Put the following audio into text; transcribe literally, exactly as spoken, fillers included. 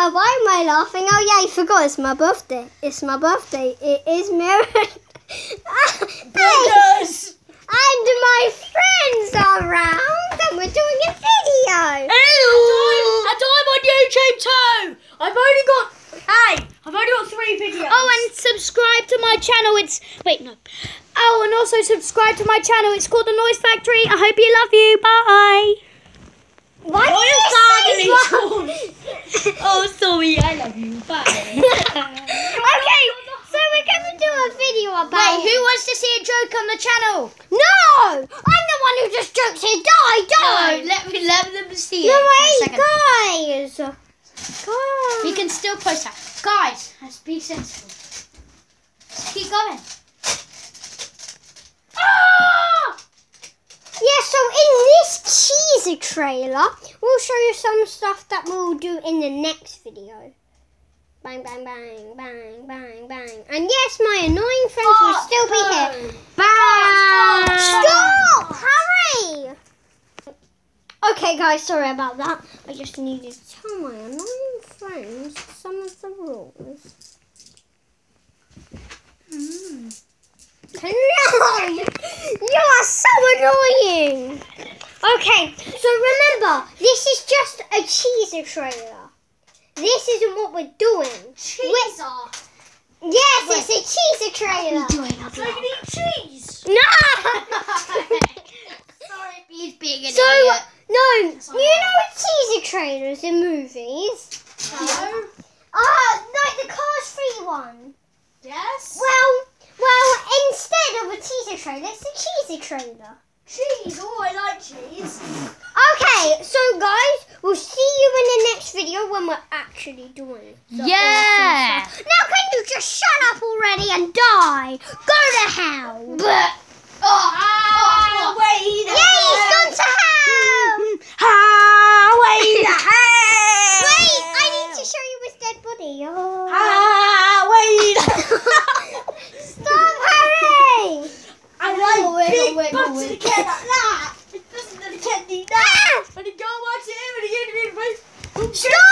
Uh, why am I laughing? Oh yeah, I forgot. It's my birthday. It's my birthday. It is Mary. Brothers! And my friends are around, and we're doing a video. And I'm on YouTube too. I've only got hey, I've only got three videos. Oh, and subscribe to my channel. It's wait no. Oh, and also subscribe to my channel. It's called The Noise Factory. I hope you love you. Bye. Why do you say that? Oh, sorry, I love you. Bye. Okay, so we're gonna do a video about. Wait, who wants to see a joke on the channel? No, I'm the one who just jokes here. Die, die. No, let me let them see No it. way, for a guys. Guys. We can still post that. Guys, let's be sensible. Let's keep going. Ah! Yeah, so in this teaser trailer, we'll show you some stuff that we'll do in the next video. Bang, bang, bang, bang, bang, bang. And yes, my annoying friends will Oh, still be no. here. Bang! Stop! Hurry! Okay, guys, sorry about that. I just needed to tell my annoying friends some of the rules. Mm. No! You are so annoying! Okay, so remember, this is just a teaser trailer. This isn't what we're doing. Cheese. Yes, it's a teaser trailer. So I can eat cheese. No! Sorry, he's being an So, idiot. no, you know teaser trailers in movies? No. Ah, like the Cars three one. Yes. Well, well, instead of a teaser trailer, it's a cheesy trailer. Cheese. Oh, I like cheese. Okay, so guys, we'll see you in the next video when we're actually doing the Yeah. awesome stuff. Now can you just shut up already and die? Go to hell. But oh, oh, wait. Yeah, he's gone to hell. Ah, wait. Hey. Wait, I need to show you his dead body. Oh. Ah, wait. Stop, Harry. I like wiggle, big wiggle, butts wiggle. to get that